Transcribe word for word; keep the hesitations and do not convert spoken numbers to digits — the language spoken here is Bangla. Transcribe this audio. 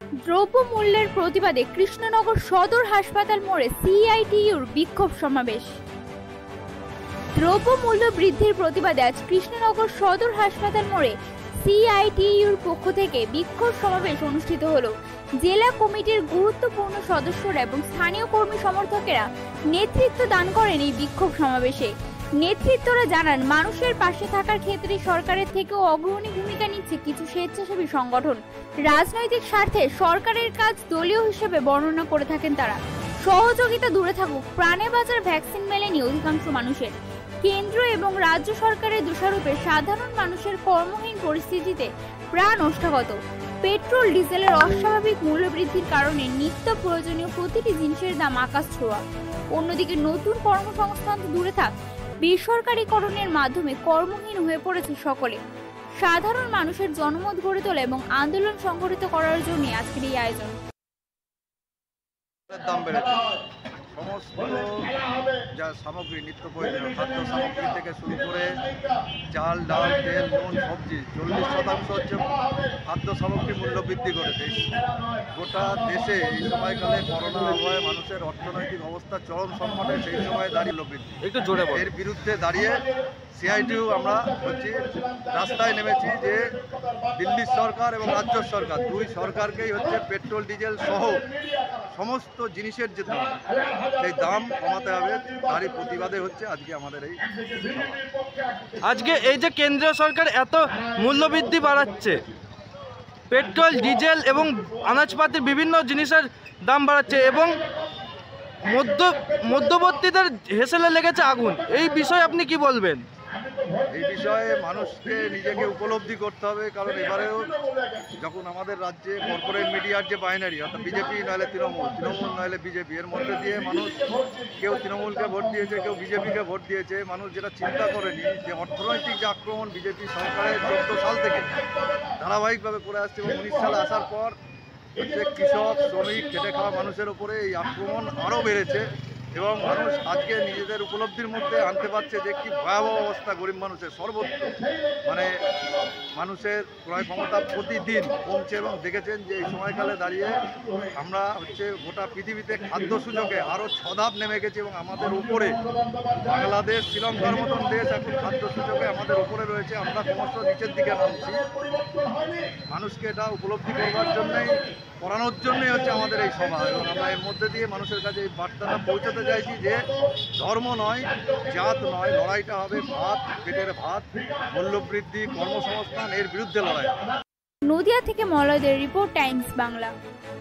দ্রব্যমূল্যের প্রতিবাদে কৃষ্ণনগর সদর হাসপাতাল মোড়ে সিআইটিইউর বিক্ষোভ সমাবেশ। দ্রব্যমূল্য বৃদ্ধির প্রতিবাদে আজ কৃষ্ণনগর সদর হাসপাতাল মোড়ে সিআইটিইউর পক্ষ থেকে বিক্ষোভ সমাবেশ অনুষ্ঠিত হলো। জেলা কমিটির গুরুত্বপূর্ণ সদস্যরা এবং স্থানীয় কর্মী সমর্থকেরা নেতৃত্ব দান করেন এই বিক্ষোভ সমাবেশে। নেতৃত্বরা জানান, মানুষের পাশে থাকার ক্ষেত্রে সরকারের থেকেও অগ্রণী ভূমিকা নিচ্ছে কিছু স্বেচ্ছাসেবী সংগঠন। রাজনৈতিক স্বার্থে সরকারের কাজ দলীয় হিসেবে বর্ণনা করে থাকেন তারা। সহযোগিতা দূরে থাকুক, প্রাণে বাঁচার ভ্যাকসিন মেলেনি অধিকাংশ মানুষের। কেন্দ্র এবং রাজ্য সরকারের দোষারোপে সাধারণ মানুষের কর্মহীন পরিস্থিতিতে প্রাণ ওষ্ঠাগত। পেট্রোল ডিজেলের অস্বাভাবিক মূল্যবৃদ্ধির কারণে নিত্য প্রয়োজনীয় প্রতিটি জিনিসের দাম আকাশ ছোঁয়া। অন্যদিকে নতুন কর্মসংস্থান দূরে থাক, বেসরকারীকরণের মাধ্যমে কর্মহীন হয়ে পড়েছে সকলে। সাধারণ মানুষের জনমত গড়ে তোলা এবং আন্দোলন সংগঠিত করার জন্য আজকের এই আয়োজন। দাম বেড়েছে, সমস্ত যা সামগ্রী, নিত্য প্রয়োজনীয় খাদ্য সামগ্রী থেকে শুরু করে চাল, ডাল, তেল, নুন, সবজি চল্লিশ শতাংশ হচ্ছে খাদ্য সামগ্রী মূল্য বৃদ্ধি করেছে। গোটা দেশে এই সময়কালে করোনা আবহাওয়ায় মানুষের অর্থনৈতিক অবস্থা চরম সংকটে, সেই সময় দাঁড়িয়ে মূল্য বৃদ্ধি একটু জোরে এর বিরুদ্ধে দাঁড়িয়ে সিআইটিইউ আমরা হচ্ছি রাস্তায় নেমেছি যে দিল্লি সরকার এবং রাজ্য সরকার দুই সরকারকেই হচ্ছে পেট্রোল ডিজেল সহ সমস্ত জিনিসের যে দাম, সেই দাম কমাতে হবে। তারই প্রতিবাদে হচ্ছে আজকে আমাদের এই আজকে এই যে কেন্দ্রীয় সরকার এত মূল্যবৃদ্ধি বাড়াচ্ছে, পেট্রোল ডিজেল এবং আনাজপাতির বিভিন্ন জিনিসের দাম বাড়াচ্ছে এবং মধ্য মধ্যবর্তীদের হেসেলে লেগেছে আগুন, এই বিষয়ে আপনি কি বলবেন? এই বিষয়ে মানুষকে নিজেকে উপলব্ধি করতে হবে, কারণ এবারেও যখন আমাদের রাজ্যে কর্পোরেট মিডিয়ার যে বাইনারি, অর্থাৎ বিজেপি নইলে তৃণমূল, তৃণমূল নইলে বিজেপি, এর মধ্যে দিয়ে মানুষ কেউ তৃণমূলকে ভোট দিয়েছে, কেউ বিজেপিকে ভোট দিয়েছে। মানুষ যেটা চিন্তা করেনি যে অর্থনৈতিক যে আক্রমণ বিজেপি সরকারের চোদ্দ সাল থেকে ধারাবাহিকভাবে করে আসছে এবং উনিশ সালে আসার পর হচ্ছে কৃষক, শ্রমিক, খেটে খাওয়া মানুষের উপরে এই আক্রমণ আরও বেড়েছে এবং মানুষ আজকে নিজেদের উপলব্ধির মধ্যে আনতে পারছে যে কি ভয়াবহ অবস্থা গরিব মানুষের সর্বত্র। মানে মানুষের ক্রয় ক্ষমতা প্রতিদিন কমছে এবং দেখেছেন যে এই সময়কালে দাঁড়িয়ে আমরা হচ্ছে গোটা পৃথিবীতে খাদ্য সূচকে আরও ছধাপ নেমে গেছি এবং আমাদের উপরে বাংলাদেশ, শ্রীলঙ্কার মতন দেশ এখন খাদ্য সূচকে আমাদের উপরে রয়েছে। আমরা ক্রমশ নিচের দিকে নামছি। মানুষকে এটা উপলব্ধি করবার জন্যই, করানোর জন্যই হচ্ছে আমাদের এই সভা এবং আমরা এর মধ্যে দিয়ে মানুষের কাছে এই বার্তাটা পৌঁছাতে চাইছি যে ধর্ম নয়, জাত নয়, লড়াইটা হবে ভাত, পেটের ভাত, মূল্যবৃদ্ধি, কর্মসংস্থান, এর বিরুদ্ধে লড়াই। নদিয়া থেকে মলয়দের রিপোর্ট, টাইমস বাংলা।